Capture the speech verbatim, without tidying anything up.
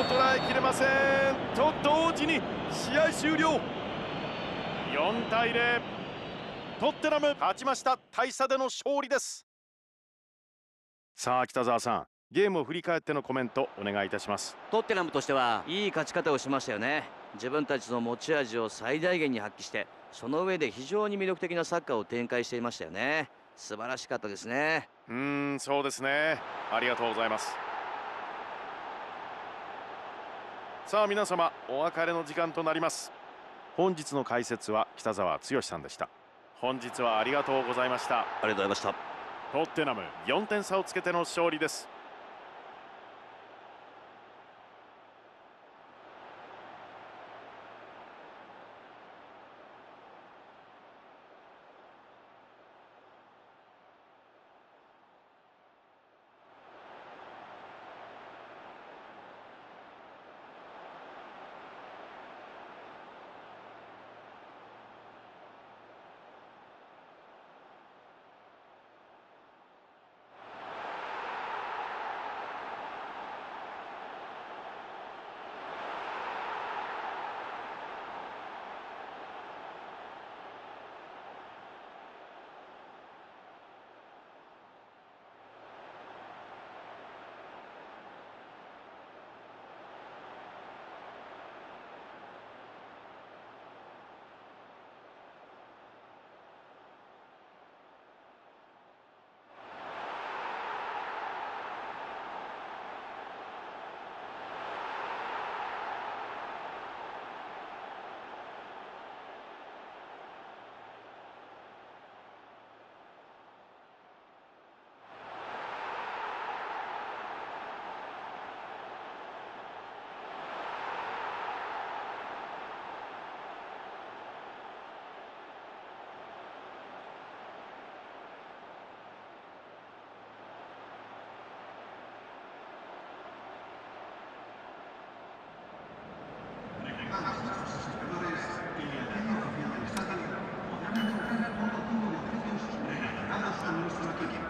捉えきれません。と同時に試合終了。よんたいゼロ、トッテナム勝ちました。大差での勝利です。さあ北澤さん、ゲームを振り返ってのコメントお願いいたします。 トッテナムとしてはいい勝ち方をしましたよね。自分たちの持ち味を最大限に発揮して、その上で非常に魅力的なサッカーを展開していましたよね。素晴らしかったですね。 うーん、そうですね。ありがとうございます。さあ皆様、お別れの時間となります。本日の解説は北澤剛さんでした。本日はありがとうございました。 ありがとうございました。 トッテナムよんてん差をつけての勝利です。 Nuestro equipo.